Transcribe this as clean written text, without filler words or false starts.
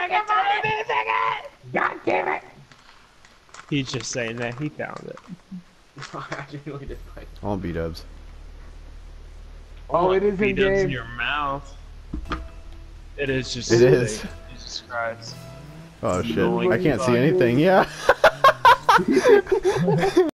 God damn it! He's just saying that he found it. I genuinely did find it. I want B-dubs. Oh, it is in B-dubs in game. your mouth. It is just. It is. Jesus Christ. Oh shit! Going I can't see fucking- anything. Yeah.